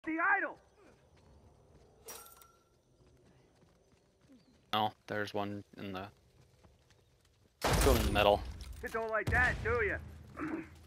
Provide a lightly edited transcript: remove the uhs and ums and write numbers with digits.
The idol! Oh, there's one in the... Go in the middle. You don't like that, do you?